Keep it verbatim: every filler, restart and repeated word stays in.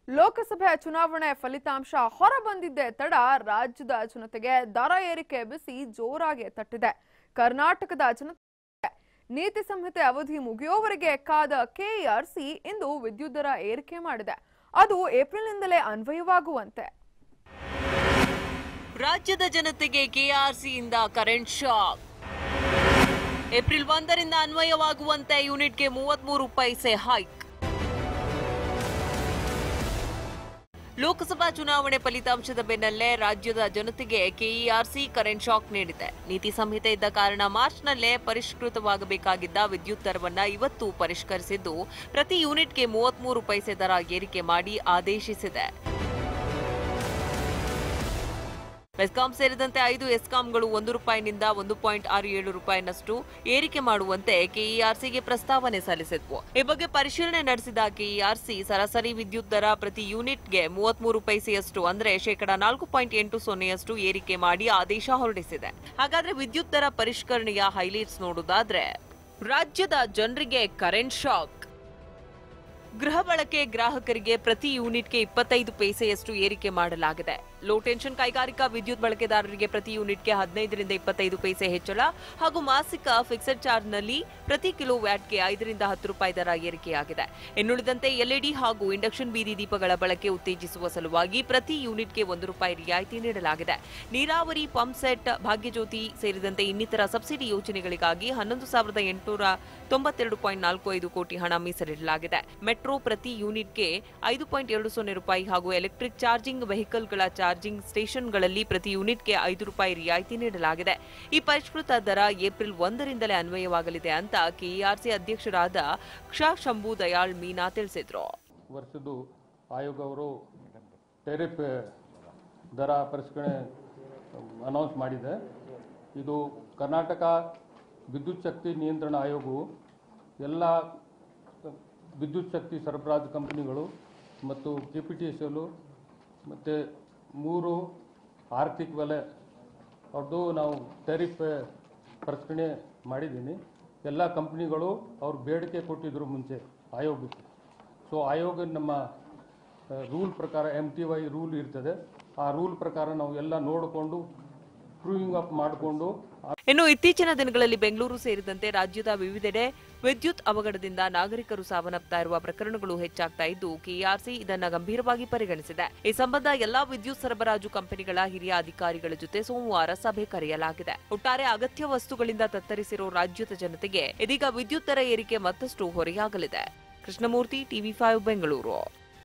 ಲೋಕಸಭೆ ಚುನಾವಣೆ ಫಲಿತಾಂಶ ಹೊರಬಂದಿದ್ದೇ ತಡ ರಾಜ್ಯದ ಜನತೆಗೆ ದರ ಏರಿಕೆ ಬಿಸಿ ಜೋರಾಗಿ ತಟ್ಟಿದೆ. ಕರ್ನಾಟಕದ ಜನತೆ ನೀತಿ ಸಂಹಿತೆ ಅವಧಿ ಮುಗಿಯುವವರೆಗೆ ಕಾದ ಕೆಇಆರ್ಸಿ ಇಂದು ವಿದ್ಯುತ್ ದರ ಏರಿಕೆ ಮಾಡಿದೆ. ಅದು ಏಪ್ರಿಲ್ನಿಂದಲೇ ಅನ್ವಯವಾಗುವಂತೆ. ರಾಜ್ಯದ ಜನತೆಗೆ ಕೆಆರ್ಸಿಯಿಂದ ಕರೆಂಟ್ ಶಾಕ್. ಏಪ್ರಿಲ್ ಒಂದರಿಂದ ಅನ್ವಯವಾಗುವಂತೆ ಯೂನಿಟ್ಗೆ ಮೂವತ್ಮೂರು ಪೈಸೆ ಹೈಕ್. ಲೋಕಸಭಾ ಚುನಾವಣೆ ಫಲಿತಾಂಶದ ಬೆನ್ನಲ್ಲೇ ರಾಜ್ಯದ ಜನತೆಗೆ ಕೆಇಆರ್ಸಿ ಕರೆಂಟ್ ಶಾಕ್ ನೀಡಿದೆ. ನೀತಿ ಸಂಹಿತೆ ಇದ್ದ ಕಾರಣ ಮಾರ್ಚ್ನಲ್ಲೇ ಪರಿಷ್ಕೃತವಾಗಬೇಕಾಗಿದ್ದ ವಿದ್ಯುತ್ ದರವನ್ನು ಇವತ್ತು ಪರಿಷ್ಕರಿಸಿದ್ದು, ಪ್ರತಿ ಯೂನಿಟ್ಗೆ ಮೂವತ್ಮೂರು ಪೈಸೆ ದರ ಏರಿಕೆ ಮಾಡಿ ಆದೇಶಿಸಿದೆ. ಬೆಸ್ಕಾಂ ಸೇರಿದಂತೆ ಐದು ಎಸ್ಕಾಂಗಳು ಒಂದು ರೂಪಾಯಿನಿಂದ ಒಂದು ಪಾಯಿಂಟ್ ಆರು ಏಳು ರೂಪಾಯಿನಷ್ಟು ಏರಿಕೆ ಮಾಡುವಂತೆ ಕೆಇಆರ್ಸಿಗೆ ಪ್ರಸ್ತಾವನೆ ಸಲ್ಲಿಸಿದ್ವು. ಈ ಬಗ್ಗೆ ಪರಿಶೀಲನೆ ನಡೆಸಿದ ಕೆಇಆರ್ಸಿ ಸರಾಸರಿ ವಿದ್ಯುತ್ ದರ ಪ್ರತಿ ಯೂನಿಟ್ಗೆ ಮೂವತ್ಮೂರು ಪೈಸೆಯಷ್ಟು ಅಂದ್ರೆ ಶೇಕಡಾ ನಾಲ್ಕು ಪಾಯಿಂಟ್ ಎಂಟು ಸೊನ್ನೆಯಷ್ಟು ಏರಿಕೆ ಮಾಡಿ ಆದೇಶ ಹೊರಡಿಸಿದೆ. ಹಾಗಾದ್ರೆ ವಿದ್ಯುತ್ ದರ ಪರಿಷ್ಕರಣೆಯ ಹೈಲೈಟ್ಸ್ ನೋಡುವುದಾದ್ರೆ, ರಾಜ್ಯದ ಜನರಿಗೆ ಕರೆಂಟ್ ಶಾಕ್. ಗೃಹ ಬಳಕೆ ಗ್ರಾಹಕರಿಗೆ ಪ್ರತಿ ಯೂನಿಟ್ಗೆ ಇಪ್ಪತ್ತೈದು ಪೈಸೆಯಷ್ಟು ಏರಿಕೆ ಮಾಡಲಾಗಿದೆ. ಲೋ ಟೆನ್ಷನ್ ಕೈಗಾರಿಕಾ ವಿದ್ಯುತ್ ಬಳಕೆದಾರರಿಗೆ ಪ್ರತಿ ಯೂನಿಟ್ಗೆ ಹದಿನೈದರಿಂದ ಇಪ್ಪತ್ತೈದು ಪೈಸೆ ಹೆಚ್ಚಳ ಹಾಗೂ ಮಾಸಿಕ ಫಿಕ್ಸೆಡ್ ಚಾರ್ಜ್ನಲ್ಲಿ ಪ್ರತಿ ಕಿಲೋ ವ್ಯಾಟ್ಗೆ ಐದರಿಂದ ಹತ್ತು ರೂಪಾಯಿ ದರ ಏರಿಕೆಯಾಗಿದೆ. ಇನ್ನುಳಿದಂತೆ ಎಲ್ಇಡಿ ಹಾಗೂ ಇಂಡಕ್ಷನ್ ಬೀದಿ ದೀಪಗಳ ಬಳಕೆ ಉತ್ತೇಜಿಸುವ ಸಲುವಾಗಿ ಪ್ರತಿ ಯೂನಿಟ್ಗೆ ಒಂದು ರೂಪಾಯಿ ರಿಯಾಯಿತಿ ನೀಡಲಾಗಿದೆ. ನೀರಾವರಿ, ಪಂಪ್ ಸೆಟ್, ಭಾಗ್ಯಜ್ಯೋತಿ ಸೇರಿದಂತೆ ಇನ್ನಿತರ ಸಬ್ಸಿಡಿ ಯೋಜನೆಗಳಿಗಾಗಿ ಹನ್ನೊಂದು ಸಾವಿರದ ಎಂಟುನೂರ ತೊಂಬತ್ತೆರಡು ಪಾಯಿಂಟ್ ನಾಲ್ಕು ಐದು ಕೋಟಿ ಹಣ ಮೀಸಲಿಡಲಾಗಿದೆ. ಮೆಟ್ರೋ ಪ್ರತಿ ಯೂನಿಟ್ಗೆ ಐದು ಪಾಯಿಂಟ್ ಎರಡು ಸೊನ್ನೆ ರೂಪಾಯಿ ಹಾಗೂ ಎಲೆಕ್ಟ್ರಿಕ್ ಚಾರ್ಜಿಂಗ್ ವೆಹಿಕಲ್ಗಳ ಚಾರ್ಜಿಂಗ್ ಸ್ಟೇಷನ್ಗಳಲ್ಲಿ ಪ್ರತಿ ಯೂನಿಟ್ಗೆ ಐದು ರೂಪಾಯಿ ರಿಯಾಯಿತಿ ನೀಡಲಾಗಿದೆ. ಈ ಪರಿಷ್ಕೃತ ದರ ಏಪ್ರಿಲ್ ಒಂದರಿಂದಲೇ ಅನ್ವಯವಾಗಲಿದೆ ಅಂತ ಕೆಇಆರ್ಸಿ ಅಧ್ಯಕ್ಷರಾದ ಕ್ಷ ಶಂಭು ದಯಾಳ್ ಮೀನಾ ತಿಳಿಸಿದ್ರು. ವರ್ಷದ್ದು ಆಯೋಗ ಅವರು ಟೆರಿಫ್ ದರ ಪರಿಷ್ಕರಣೆ ಅನೌನ್ಸ್ ಮಾಡಿದೆ. ಇದು ಕರ್ನಾಟಕ ವಿದ್ಯುತ್ ಶಕ್ತಿ ನಿಯಂತ್ರಣ ಆಯೋಗವು ಎಲ್ಲ ವಿದ್ಯುತ್ ಶಕ್ತಿ ಸರಬರಾಜು ಕಂಪನಿಗಳು ಮತ್ತು ಕೆಪಿಟಿಸಿಎಲ್ ಮತ್ತು ಮೂರು ಆರ್ಥಿಕ ವಲಯ ಅವ್ರದ್ದು ನಾವು ಟೆರಿಫ್ ಪರಿಷ್ಕರಣೆ ಮಾಡಿದ್ದೀನಿ. ಎಲ್ಲ ಕಂಪ್ನಿಗಳು ಅವ್ರು ಬೇಡಿಕೆ ಕೊಟ್ಟಿದ್ದರು ಮುಂಚೆ ಆಯೋಗಕ್ಕೆ. ಸೊ ಆಯೋಗ ನಮ್ಮ ರೂಲ್ ಪ್ರಕಾರ ಎಮ್ ಟಿ ವೈ ರೂಲ್ ಇರ್ತದೆ. ಆ ರೂಲ್ ಪ್ರಕಾರ ನಾವು ಎಲ್ಲ ನೋಡಿಕೊಂಡು ಪ್ರೂವಿಂಗ್ ಅಪ್ ಮಾಡಿಕೊಂಡು. ಇನ್ನು ಇತ್ತೀಚಿನ ದಿನಗಳಲ್ಲಿ ಬೆಂಗಳೂರು ಸೇರಿದಂತೆ ರಾಜ್ಯದ ವಿವಿಧೆಡೆ ವಿದ್ಯುತ್ ಅವಘಡದಿಂದ ನಾಗರಿಕರು ಸಾವನ್ನಪ್ತಾ ಇರುವ ಪ್ರಕರಣಗಳು ಹೆಚ್ಚಾಗ್ತಾ ಇದ್ದು, ಕೆಇಆರ್ಸಿ ಇದನ್ನು ಗಂಭೀರವಾಗಿ ಪರಿಗಣಿಸಿದೆ. ಈ ಸಂಬಂಧ ಎಲ್ಲಾ ವಿದ್ಯುತ್ ಸರಬರಾಜು ಕಂಪನಿಗಳ ಹಿರಿಯ ಅಧಿಕಾರಿಗಳ ಜೊತೆ ಸೋಮವಾರ ಸಭೆ ಕರೆಯಲಾಗಿದೆ. ಒಟ್ಟಾರೆ ಅಗತ್ಯ ವಸ್ತುಗಳಿಂದ ತತ್ತರಿಸಿರೋ ರಾಜ್ಯದ ಜನತೆಗೆ ಇದೀಗ ವಿದ್ಯುತ್ ದರ ಏರಿಕೆ ಮತ್ತಷ್ಟು ಹೊರೆಯಾಗಲಿದೆ. Krishnamurthy, TV five Bengaluru.